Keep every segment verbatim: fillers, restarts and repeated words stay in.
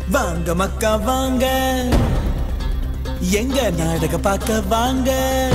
வாங்க மக்கா வாங்க எங்க நாடக பார்க்க வாங்க.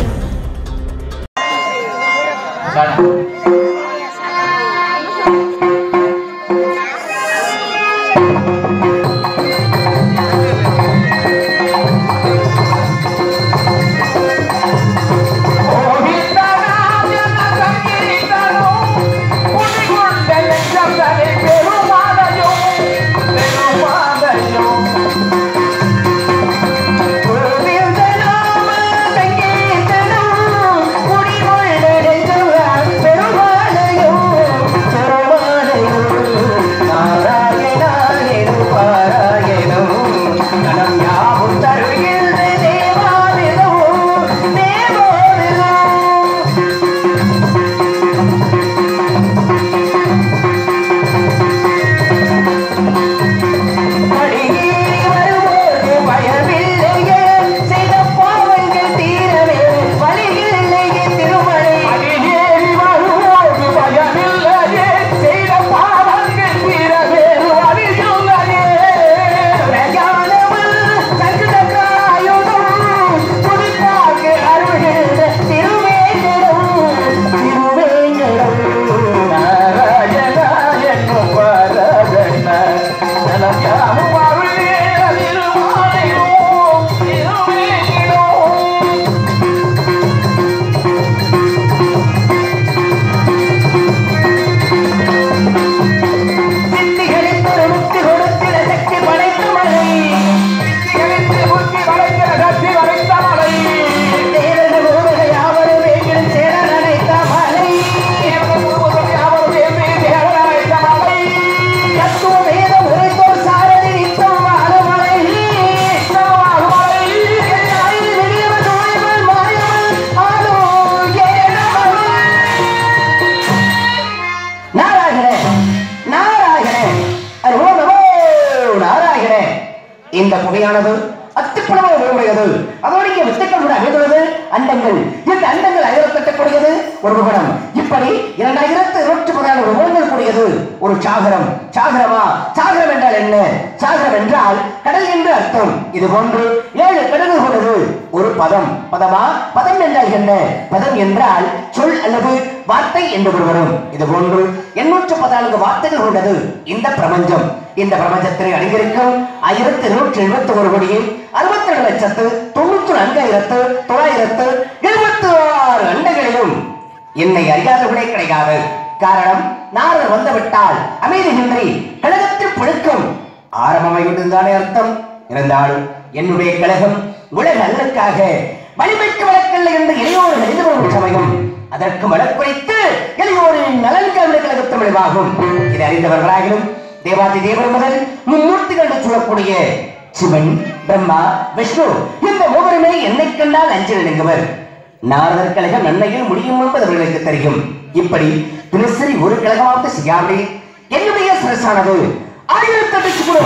இந்த புகையானது அத்துப்படமாக விரும்புகிறது. அதோடு இங்கே வித்துக்கள் கூட அமைந்துள்ளது. அண்டங்கள் இந்த அண்டங்கள் ஐதரத்தக்கூடியது ஒரு விபரம். இப்படி இரண்டாயிரத்து இருநூற்றி பதினாலு விபரங்கள் கூடியது ஒரு சாகரம். சாகரமா? சாகரம் என்றால் என்ன? சாகரம் என்றால் கடல் என்று அர்த்தம். இது போன்று ஏழு கடல்கள் கொண்டது ஒரு பதம். பதமா? பதம் என்றால் என்ன? பதம் என்றால் சொல் அல்லது வார்த்தை என்று வரும். இது போன்று எண்ணூற்று பதினான்கு வார்த்தைகள் கொண்டது இந்த பிரபஞ்சம். இந்த பிரபஞ்சத்தில் அடங்கியிருக்கும் ஆயிரத்தி இருநூற்றி எழுபத்தி ஒரு கோடியில் அறுபத்தி ஏழு லட்சத்து தொண்ணூற்றி நான்காயிரத்து தொள்ளாயிரத்து எழுபத்தி ஆறு அண்டங்களிலும் என்னை அறியாதவர்களே கிடையாது. காரணம், நாரதர் வந்துவிட்டால் அமைதியின்றி கழகத்தில் பிடிக்கும் ஆரம்பமாகிவிட்டதுதானே அர்த்தம். இருந்தாலும் என்னுடைய கழகம் உலக அல்லுக்காக வலிமைக்கு வழக்கல்ல என்று இளையோர் அறிந்து கொள்ளும் சமயம் அதற்கு வழக்குரைத்து இளையோரின் நலன் கழகத்தின் விளைவாகும். இதை அறிந்தவர்களாகிலும் தேவாதி தேவர் முதல் மும்மூர்த்திகள் என்று சொல்லக்கூடிய சிவன், பிரம்மா, விஷ்ணு இந்த மூவருமே என்னை கண்டால் அஞ்சல் நெடுங்குவர். நாரதர் கழகம் நன்மையில் முடியும் என்பது அவர்களுக்கு தெரியும். இப்படி தினசரி ஒரு கழகமாவது செய்யாமல் என்னுடைய சிரசானது ஆயிரத்தி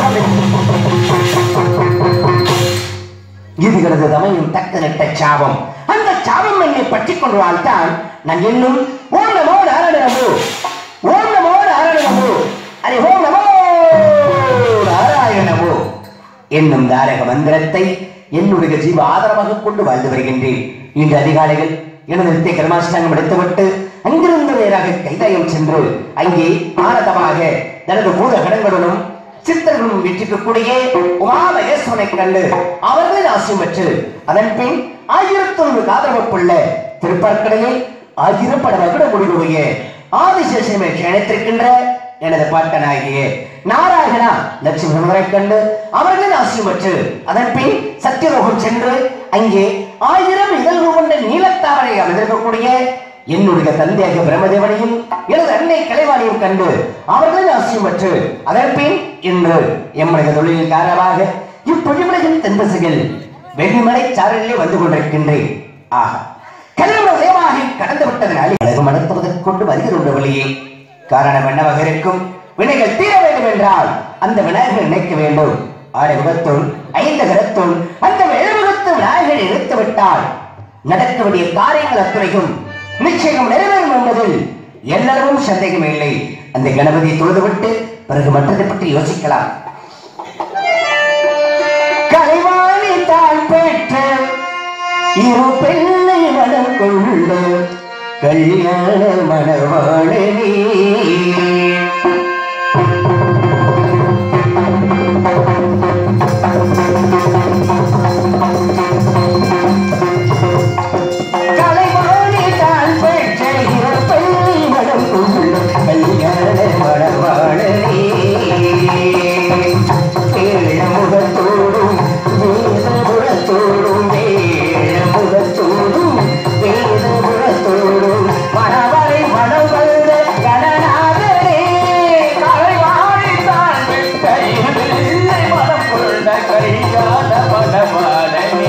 இதுகிறது தமையும் தக்க நட்ட சாபம். அந்த சாபம் என்னை பற்றி கொண்டு வாழ்த்தான் நான் என்னும் ஓம் நமோ நாராயணமோ, ஓம் நமோ நாராயணமோ, அரே ஓம் நமோ நாராயணமோ என்னும் தாரக மந்திரத்தை என்னுடைய ஜீவ ஆதரவாக கொண்டு வாழ்ந்து வருகின்றேன். இன்று அதிகாலைகள் எனது நித்திய கர்மாஷ்டாங்கம் எடுத்துவிட்டு அங்கிருந்து நேராக கைதாயம் சென்று அங்கே ஆனந்தமாக தனது பூத கடங்களுடனும் சித்தர்களும் வீட்டிற்கக்கூடிய உமாமகேஸ்வரனை கண்டு அவர்களின் ஆசியம் பெற்று அதன் பின் ஆயிரத்தி ஒன்று ஆதரவுக்குள்ள திருப்பற்கடலில் ஆயிரம் பட மகுட முடிவுடைய ஆதிசேஷனை இணைத்திருக்கின்ற எனது பாட்டனாகிய நாராயணா லட்சுமி முனவரை கண்டு அவர்களின் ஆசியம் பெற்று அதன் பின் சத்தியலோகம் சென்று அங்கே ஆயிரம் இதழ்கள் கொண்ட நீலத்தாவரை அமைந்திருக்கக்கூடிய என்னுடைய தந்தையாக பிரம்மதேவனையும் எனது அன்னை கலைவாணியும் கண்டு அவர்களின் ஆசியம் பெற்று அதன் பின் இன்று எம்முடைய தொழிலில் காரணமாக இப்பொழிவுலகின் தென்பசைகள் வெள்ளிமலை சாரலிலே வந்து கொண்டிருக்கின்றேன். ஆஹா, கல்வதேவாகி கடந்து விட்டதனாலே அழகு நடத்துவதற்கு கொண்டு வருகின்ற வழியே காரணம் என்னவாக இருக்கும்? வினைகள் தீர வேண்டும் என்றால் அந்த விநாயகர் நினைக்க வேண்டும். ஆறு முகத்துள் ஐந்து கரத்துள் அந்த எழுமுகத்து விநாயகரை இழுத்து விட்டால் நடக்க வேண்டிய காரியங்கள் அத்துறையும் நிச்சயம் நிறைவேறும் என்பதில் எல்லாரும் சந்தேகம் இல்லை. அந்த கணபதியை தொழுதுவிட்டு பிறகு மற்றதை பற்றி யோசிக்கலாம். கலைவாணி தான் பெற்ற இரு பெண்ணை மனம் கொள்ள கல்யாண மணவாளனே கலைவாணி தான் பெற்ற இரு பெண்ணை மனம் கொள்ள கல்யாண மணவாளனே முகத்தோடும் வேதபுரத்தோடும் வேதபுரத்தோடும் வேதபுரத்தோடும் மணவரை மனம் வந்த கணநாதரே கலைவாணி தான் பெற்ற இல்லை மனம் கொண்ட கல்யாண மணவாளனே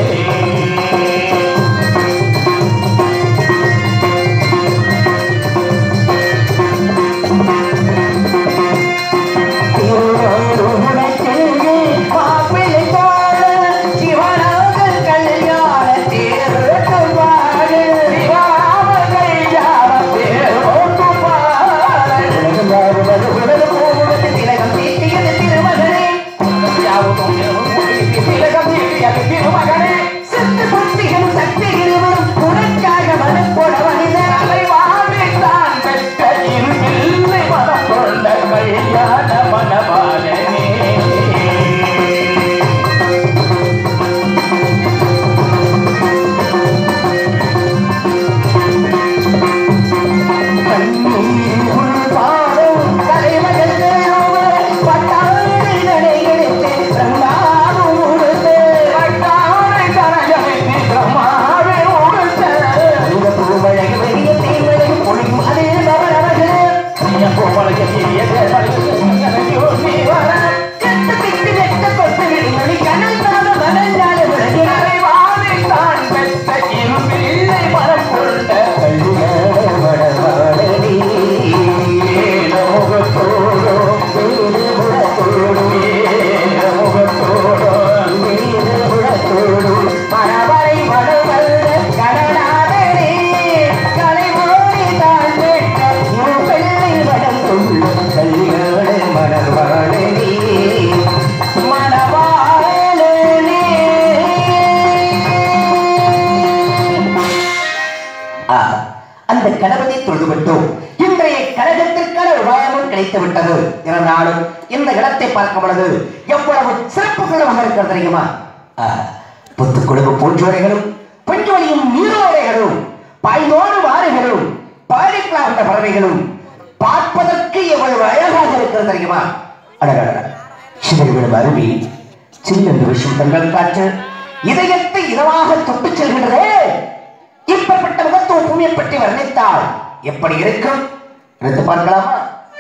அந்த கணவனை தொழுதுவிட்டோம். இன்றைய கழகத்திற்கான உபாயமும் கிடைத்து விட்டது. இருந்தாலும் இந்த இடத்தை பார்க்கும் பொழுது எவ்வளவு சிறப்புகளும் இருக்கிறது தெரியுமா? புத்துக்குழுவு பூஞ்சோலைகளும் பெஞ்சோலியும் நீரோடைகளும் பாய்ந்தோடும் ஆறுகளும் பாடிக்கலாண்ட பறவைகளும் பார்ப்பதற்கு எவ்வளவு அழகாக இருக்கிறது தெரியுமா? அடகட சிதறிவிடும் அருவி சின்னென்று விஷயம் தங்கள் காற்று இதயத்தை இதமாக தொட்டுச் செல்கின்றதே. இப்படிப்பட்ட முகத்துவ பூமியை பற்றி வர்ணித்தால் எப்படி இருக்கும் எடுத்து பார்க்கலாமா?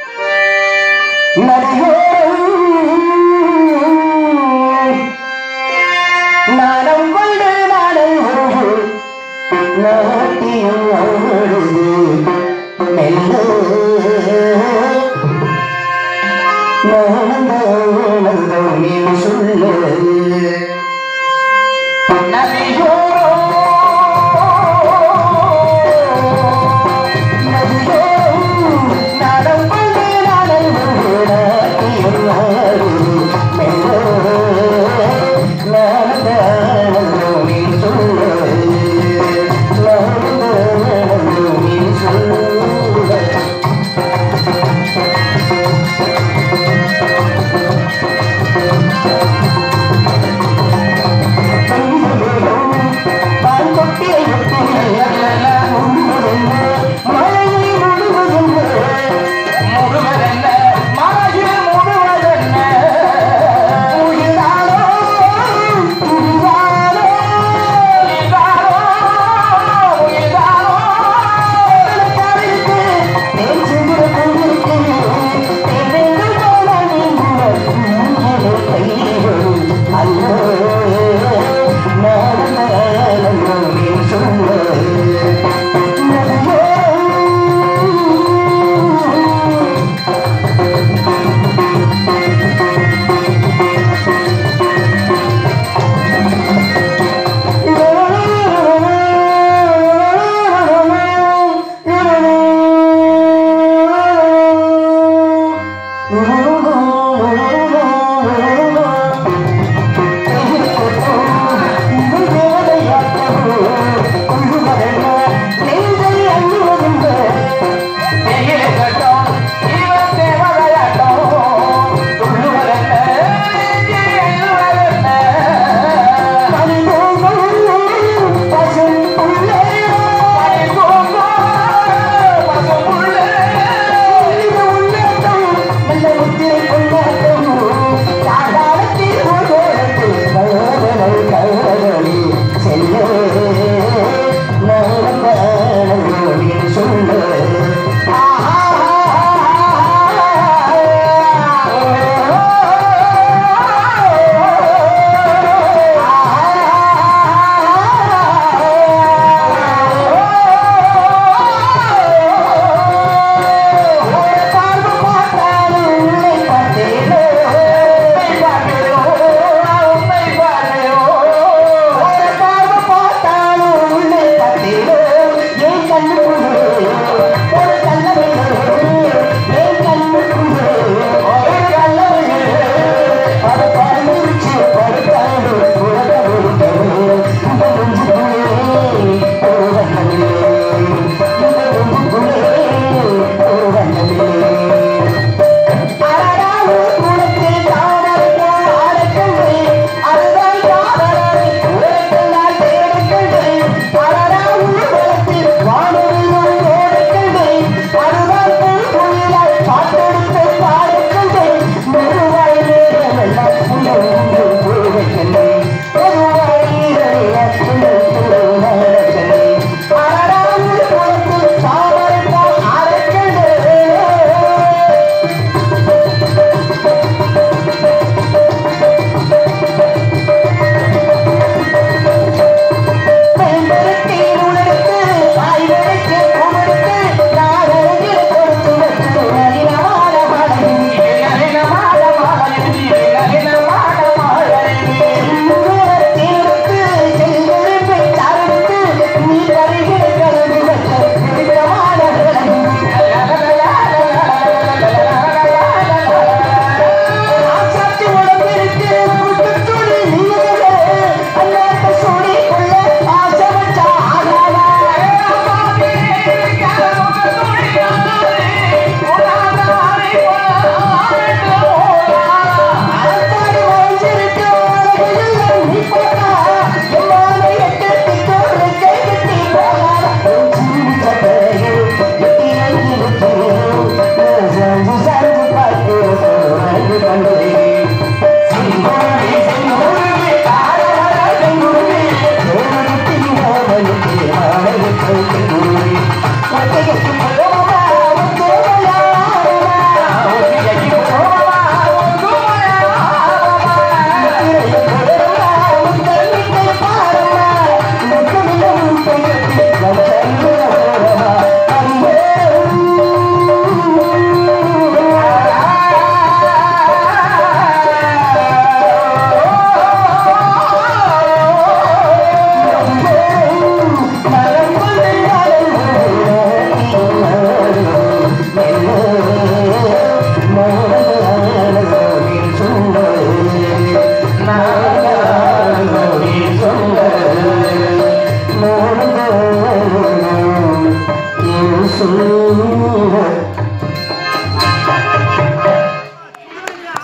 நாடம் கொண்டு நாடம் நாட்டியம் மெல்ல நீ சொல்ல நதியோ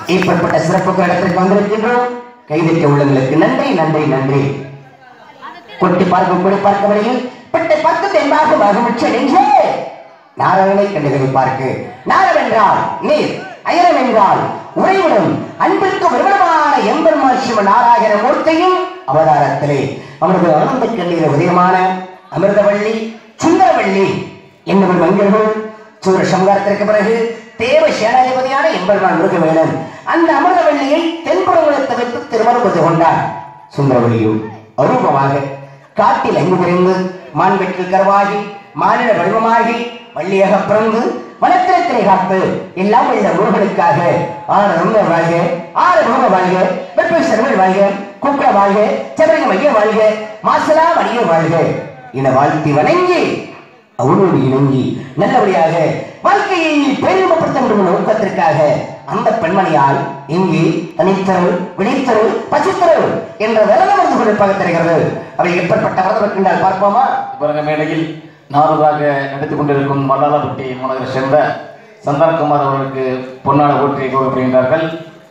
இப்படிப்பட்ட சிறப்பு இடத்திற்கு வந்திருக்கின்றோம். கைதிக்க உள்ளங்களுக்கு நன்றி நன்றி நன்றி. கொட்டி பார்க்கும் கொடி பார்க்க வழியில் பெட்டை பார்த்து தென்பாக மகிழ்ச்சி நெஞ்சே நாராயணனை கண்டுகளை பார்க்கு. நாரவென்றால் நீர், அயரம் என்றால் உறைவிடும் அன்பிற்கு விரும்பமான எம்பெருமான் சிவ நாராயண மூர்த்தியும் அவதாரத்திலே அவரது ஆனந்த கண்ணீர் உதயமான அமிர்தவள்ளி சுந்தரவள்ளி என்னும் மங்கள்கள் சூர சம்காரத்திற்கு பிறகு தேவ சேனாதிபதியான எம்பெருமான் முருகவேலன் அந்த அமிர்தவள்ளியை தென்புறங்களை வைத்து திருமணம் கொண்டு கொண்டார். சுந்தரவள்ளியும் அரூபமாக காட்டில் அங்கு விரைந்து மான்வெற்றில் கருவாகி மாநில வடிவமாகி வள்ளியாக பிறந்து வனத்திரத்தினை காத்து எல்லாம் உள்ள முருகனுக்காக ஆறு ரொம்ப வாழ்க, ஆறு முருக வாழ்க, வெப்பை சர்மல் வாழ்க, குக்கர வாழ்க, செவரக மைய வாழ்க, மாசலா மணிய வாழ்க என வாழ்த்தி வணங்கி அவனோடு இணங்கி நல்லபடியாக வாழ்க்கையை பெருமைப்படுத்த நோக்கத்திற்காக அந்த பெண்மணியால் இங்கு தனித்தருள், விழித்தருள், பசித்தருள் என்ற விரதம் வந்து கொண்டிருப்பாக தெரிகிறது. அவை எப்பேற்பட்ட விரதம் இருக்கின்றால் பார்ப்போமா? பிறகு மேடையில் நாரூராக நடித்துக் கொண்டிருக்கும் மல்லாலப்பட்டி மாநகரை சேர்ந்த சந்தானகுமார் அவர்களுக்கு பொன்னாட போற்றி கூறப்படுகின்றார்கள்.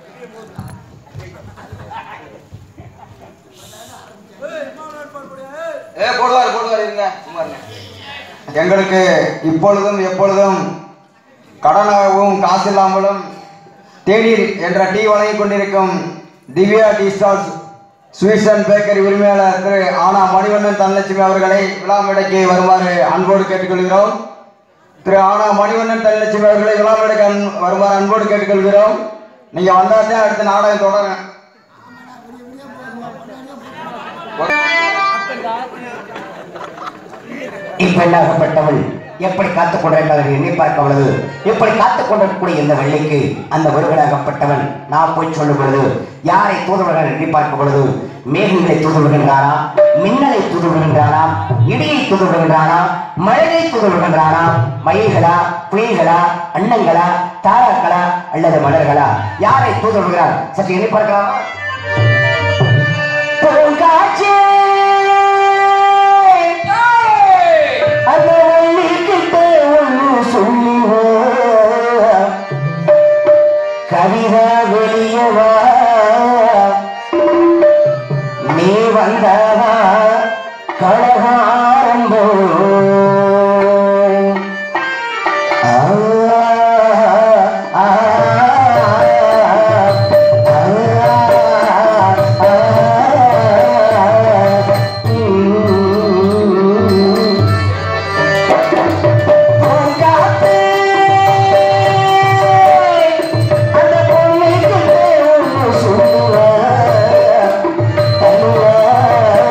எங்களுக்கு இப்பொழுதும் எப்பொழுதும் கடனாகவும் காசில்லாமலும் தேநீர் என்ற டீ வழங்கிக் கொண்டிருக்கும் Divya tea stalls sweets and bakery உரிமையாளர் திரு ஆனா மணிவண்ணன் தனலட்சுமி அவர்களை விழா மேடைக்கு வருமாறு அன்போடு கேட்டுக்கொள்கிறோம். திரு ஆனா மணிவண்ணன் தனலட்சுமி அவர்களை விழா மேடைக்கு வருமாறு அன்போடு கேட்டுக்கொள்கிறோம். நீங்க வந்தாதான் அடுத்த நாடகம் தொடரும். இப்பெண்ணாகப்பட்டவள் எப்படி காத்துக் கொண்டிருக்கிறார்கள் எண்ணி பார்க்க உள்ளது. எப்படி காத்துக் கொண்டிருக்கக்கூடிய இந்த வெள்ளிக்கு அந்த ஒருவனாகப்பட்டவன் நான் போய் சொல்லும் பொழுது யாரை தூதுவர்கள் எண்ணி பார்க்க பொழுது மேகங்களை தூதுவிடுகின்றானா, மின்னலை தூதுவிடுகின்றானா, இடியை தூதுவிடுகின்றானா, மழையை தூதுவிடுகின்றானா, மயில்களா, புயல்களா, அன்னங்களா, தாராக்களா அல்லது மலர்களா யாரை தூதுவிடுகிறார் சற்று எண்ணி பார்க்கலாமா? கவிதா வெளியவா நீ வந்தவா கழகாரம்போ Oh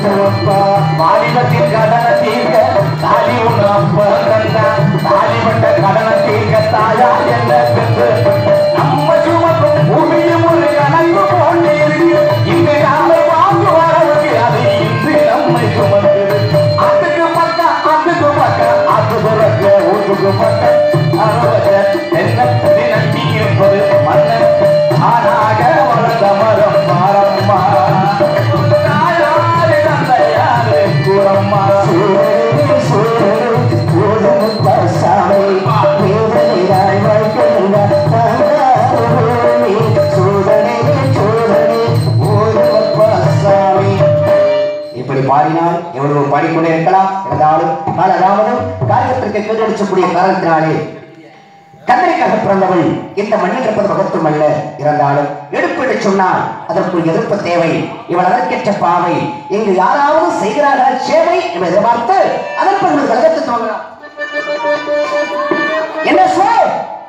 வாலிபத்தின் கடனை தீர்க்க தாலி ஒன்று அப்ப தந்தா தாலிபட்ட கடனை தீர்க்க தாயா என்ன பெற்று நம்ம சுமக்கும் பூமியும் ஒரு கணக்கு போட்டு இருக்கு இங்கு யாரை வாங்கு வரவுக்கு அது இன்று நம்மை சுமந்து அதுக்கு பக்கம் அதுக்கு பக்கம் அது சுரக்க ஊருக்கு பக்கம் அறுபது என்ன நம்பி என்பது மன்னன் ஆனாக வளர்ந்த மரம் மாறம்மா தாயாரு தந்தையாரு கூறம்மா இப்படி பாடினால் எவ்வளவு பாடிக்கொண்டே இருக்கலாம். இருந்தாலும் காலராமனும் காரியத்திற்கு கேட்டடிச்சக்கூடிய காரணத்தினாலே கந்தரைக்காக பிறந்தவள் இந்த மண்ணில் இருப்பது மகத்துவம் அல்ல. இருந்தாலும் எடுப்பிட சொன்னால் அதற்கு எதிர்ப்பு தேவை. இவள் அதற்கேற்ற பாவை இங்கு யாராவது செய்கிறார்கள் சேவை என்று எதிர்பார்த்து அதற்கு ஒரு கழகத்தை தோன்றலாம். என்ன சொல்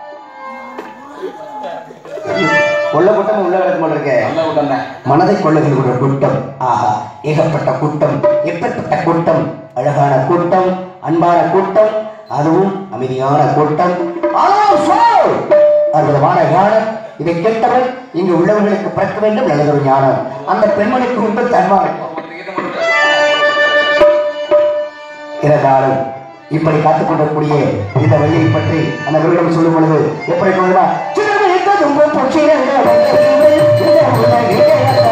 கொள்ள கூட்டம் உள்ள கிடக்கு மனதை கொள்ளுகிற கூட்டம். ஆஹா, ஏகப்பட்ட கூட்டம், எப்பேற்பட்ட கூட்டம், அழகான கூட்டம், அன்பான கூட்டம், அதுவும் அமைதியான கூட்டம், அற்புதமான ஞானம். இதை கேட்டவள் இங்கு உள்ளவர்களுக்கு பிறக்க வேண்டும் நல்லதொரு ஞானம். அந்த பெண்மணிக்கு உண்டு தன்மானம் இருந்தாலும் இப்படி காத்துக் கொண்டிருக்கூடிய இந்த வெள்ளியை பற்றி அந்த விருடம் சொல்லும் பொழுது எப்படி சொல்லுவா